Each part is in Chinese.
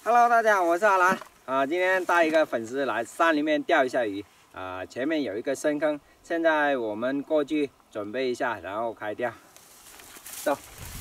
Hello， 大家好，我是阿兰今天带一个粉丝来山里面钓一下鱼前面有一个深坑，现在我们过去准备一下，然后开钓。走。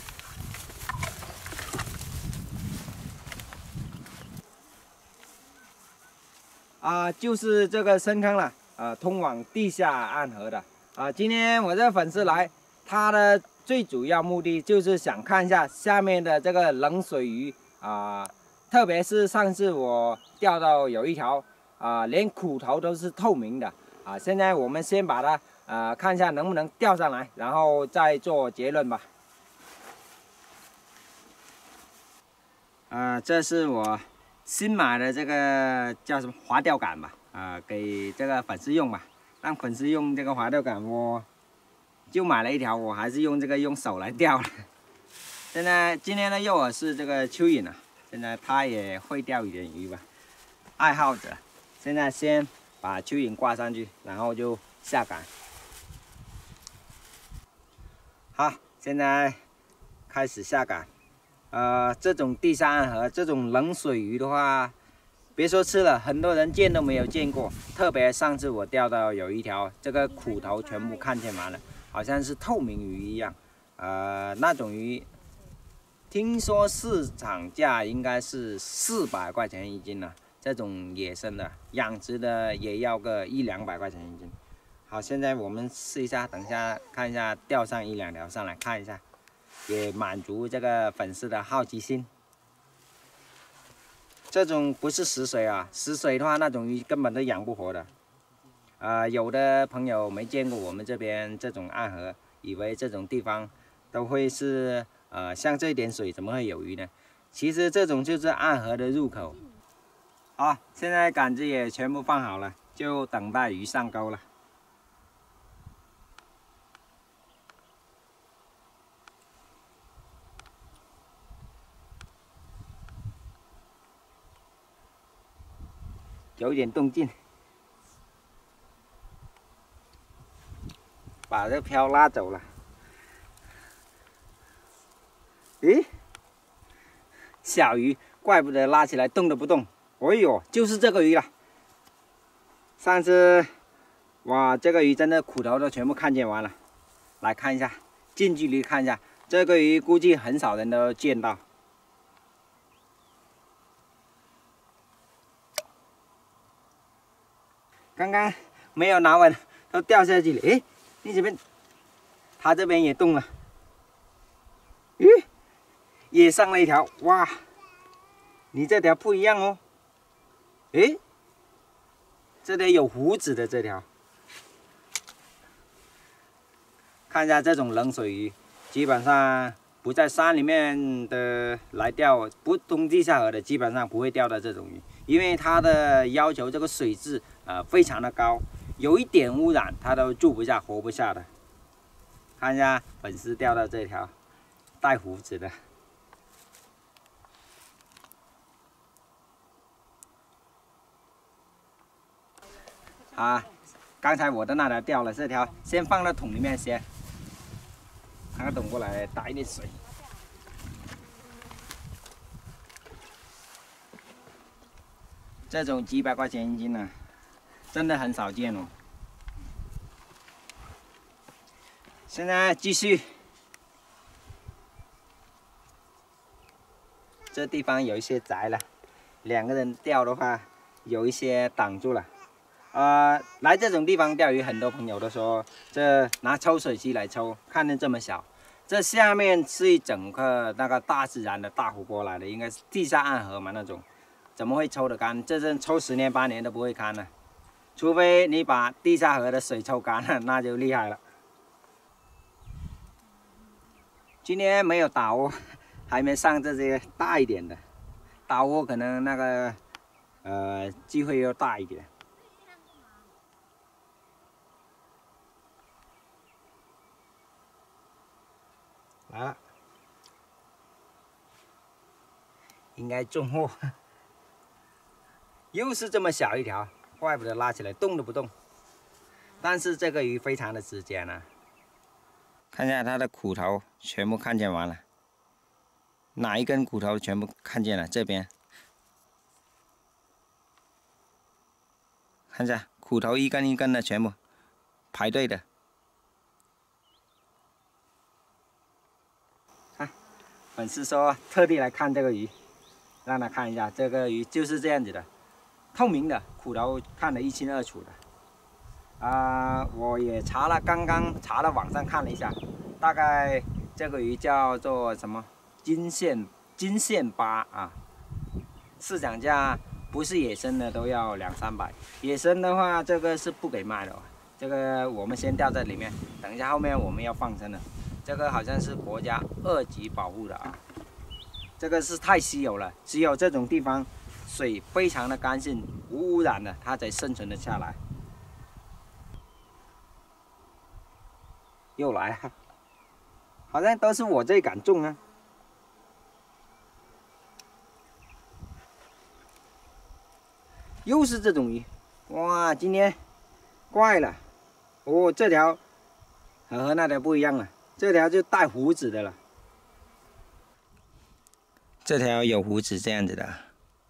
就是这个深坑了通往地下暗河的今天我这个粉丝来，他的最主要目的就是想看一下下面的这个冷水鱼特别是上次我钓到有一条连苦头都是透明的现在我们先把它看一下能不能钓上来，然后再做结论吧。这是我新买的这个叫什么滑钓杆吧给这个粉丝用吧，让粉丝用这个滑钓杆，我就买了一条，我还是用手来钓了。现在今天的诱饵是这个蚯蚓现在他也会钓一点鱼吧，爱好者。现在先把蚯蚓挂上去，然后就下杆。好，现在开始下杆。这种地下暗河这种冷水鱼的话，别说吃了，很多人见都没有见过。特别上次我钓到有一条，这个苦头全部看见完了，好像是透明鱼一样。那种鱼，听说市场价应该是400块钱一斤了。这种野生的，养殖的也要个100-200块钱一斤。好，现在我们试一下，等一下看一下钓上1-2条上来看一下。也满足这个粉丝的好奇心。这种不是死水死水的话，那种鱼根本都养不活的。有的朋友没见过我们这边这种暗河，以为这种地方都会是像这一点水怎么会有鱼呢？其实这种就是暗河的入口。好，现在杆子也全部放好了，就等待鱼上钩了。有一点动静，把这漂拉走了。咦，小鱼，怪不得拉起来动都不动。哎呦，就是这个鱼了。上次，哇，这个鱼真的苦头都全部看见完了。来看一下，近距离看一下，这个鱼估计很少人都见到。刚刚没有拿稳，都掉下去了。诶，你这边，它这边也动了。咦，也上了一条。哇，你这条不一样哦。诶，这里有胡子的这条。看一下这种冷水鱼，基本上不在山里面的来钓，不通地下河的，基本上不会钓到这种鱼，因为它的要求这个水质非常的高，有一点污染它都住不下、活不下的。看一下粉丝钓到这条带胡子的，刚才我的那条掉了，这条先放到桶里面先，拿个桶过来打一点水。这种几百块钱一斤呢，真的很少见哦。现在继续，这地方有一些窄了，2个人钓的话，有一些挡住了。来这种地方钓鱼，很多朋友都说，这拿抽水机来抽，看着这么小，这下面是一整个那个大自然的大湖泊来的，应该是地下暗河嘛那种。怎么会抽得干？这阵抽10年8年都不会干呢，除非你把地下河的水抽干了，那就厉害了。今天没有打窝，还没上这些大一点的，打窝可能那个机会要大一点。来了，应该中货。又是这么小一条，怪不得拉起来动都不动。但是这个鱼非常的直接呢，看一下它的苦头全部看见完了，哪一根骨头全部看见了，这边看一下，苦头一根一根的，全部排队的。看，粉丝说特地来看这个鱼，让他看一下，这个鱼就是这样子的，透明的，苦头看得一清二楚的。我也查了，刚刚查了网上看了一下，大概这个鱼叫做什么金线巴啊，市场价不是野生的都要200-300，野生的话这个是不给卖的。这个我们先钓在里面，等一下后面我们要放生了。这个好像是国家2级保护的啊，这个是太稀有了，只有这种地方水非常的干净，无污染的，它才生存得下来。又来了，好像都是我这杆中啊。又是这种鱼，哇！今天怪了，哦，这条和那条不一样了，这条就带胡子的了，这条有胡子这样子的，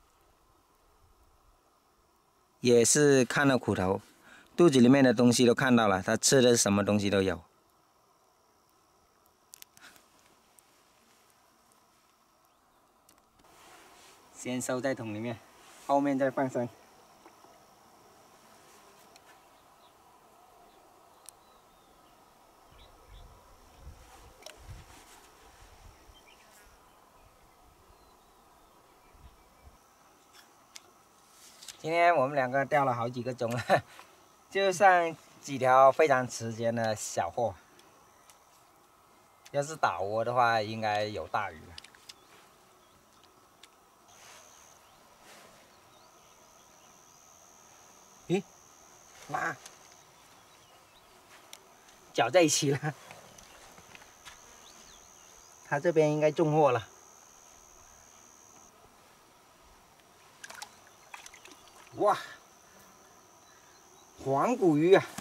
也是看了苦头，肚子里面的东西都看到了，它吃的什么东西都有。先收在桶里面，后面再放生。今天我们2个钓了好几个钟了，就剩几条非常值钱的小货。要是打窝的话，应该有大鱼了。咦，妈，搅在一起了。他这边应该中货了。哇，黄骨鱼啊！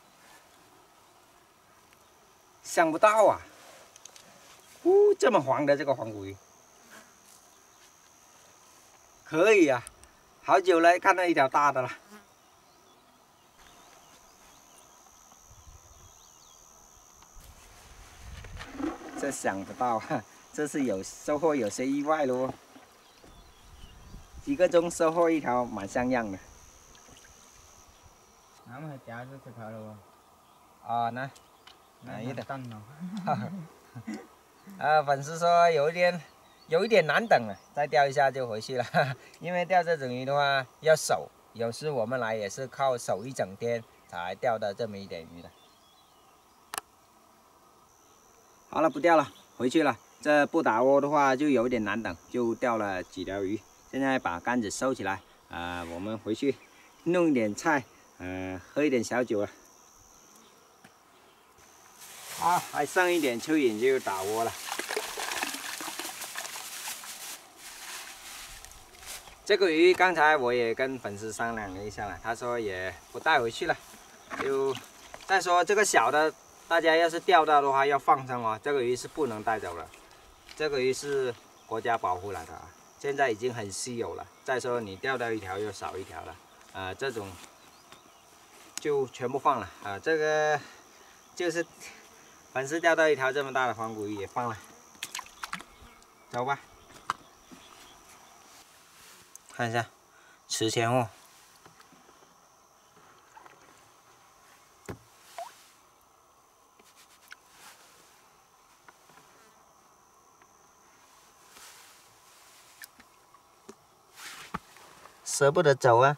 想不到啊，这么黄的这个黄骨鱼，可以啊，好久了看到一条大的了。这想不到啊，这是有收获，有些意外咯。几个钟收获一条蛮像样的。 啱係掉咗隻頭咯喎。那一点。 燈咯。 粉丝说有一点难等了，再钓一下就回去了。因为钓这种鱼的话要守，有时我们来也是靠守一整天才钓到这么一点鱼的。好了，不钓了，回去了。这不打窝的话就有点难等，就钓了几条鱼。现在把杆子收起来，我们回去弄一点菜，喝一点小酒了。还剩一点蚯蚓就打窝了。这个鱼刚才我也跟粉丝商量了一下了，他说也不带回去了，就再说这个小的，大家要是钓到的话要放生哦，这个鱼是不能带走的，这个鱼是国家保护来的啊。现在已经很稀有了，再说你钓到一条又少一条了，这种就全部放了这个就是粉丝钓到一条这么大的黄骨鱼也放了，走吧。看一下，池前货。舍不得走啊！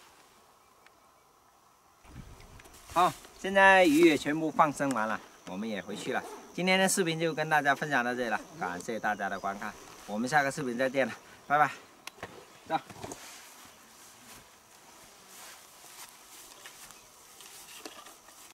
好，现在鱼也全部放生完了，我们也回去了。今天的视频就跟大家分享到这里了，感谢大家的观看，我们下个视频再见了，拜拜。走。